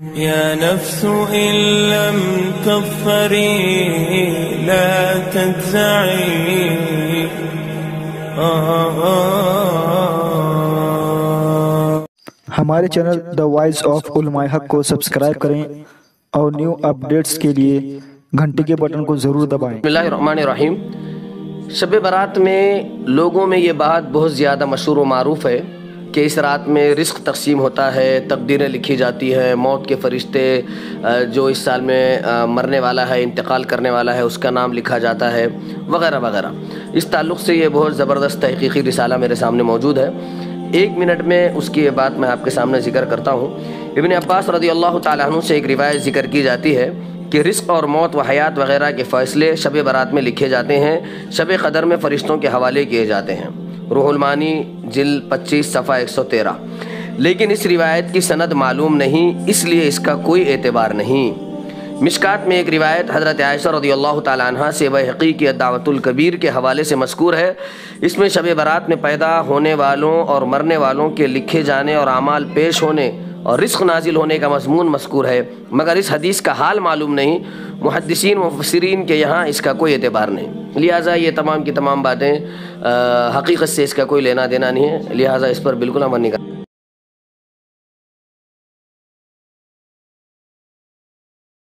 يا نفس إن لم تظفري لا تجزعي ہمارے چینل دا وائس آف علماء حق کو سبسکرائب کریں اور نیو اپڈیٹس کے لیے گھنٹی کے بٹن کو ضرور دبائیں۔ بسم اللہ الرحمن الرحیم۔ شب برات میں لوگوں میں یہ بات بہت زیادہ مشہور و معروف ہے کہ اس رات میں رزق تقسیم ہوتا ہے، تقدیریں لکھی جاتی ہیں، موت کے فرشتے جو اس سال میں مرنے والا ہے، انتقال کرنے والا ہے، اس کا نام لکھا جاتا ہے وغیرہ وغیرہ۔ اس تعلق سے یہ بہت زبردست تحقیقی رسالہ میرے سامنے موجود ہے۔ 1 منٹ میں اس کی یہ بات میں آپ کے سامنے ذکر کرتا ہوں۔ ابن عباس رضی اللہ تعالیٰ عنہ سے ایک روایت ذکر کی جاتی ہے کہ رزق اور موت و حیات وغیرہ کے فیصلے شب برات میں لکھے جاتے ہیں، شب قدر میں فرشتوں کے حوالے کیے جاتے ہیں۔ روح المعانی جلد 25 صفحہ 113۔ لیکن اس روایت کی سند معلوم نہیں، اس لیے اس کا کوئی اعتبار نہیں۔ مشکات میں ایک روایت حضرت عائشہ رضی اللہ تعالیٰ عنہ سے بحقی کی الدعوۃ الکبیر کے حوالے سے مذکور ہے۔ اس میں شب برات میں پیدا ہونے والوں اور مرنے والوں کے لکھے جانے اور اعمال پیش ہونے اور رزق نازل ہونے کا مضمون مذکور ہے، مگر اس حدیث کا حال معلوم نہیں۔ محدثین و مفسرین کے یہاں اس کا کوئی اعتبار نہیں، لہٰذا یہ تمام کی تمام باتیں حقیقت سے اس کا کوئی لینا دینا نہیں ہے، لہٰذا اس پر بالکل عمل نہیں کرنا۔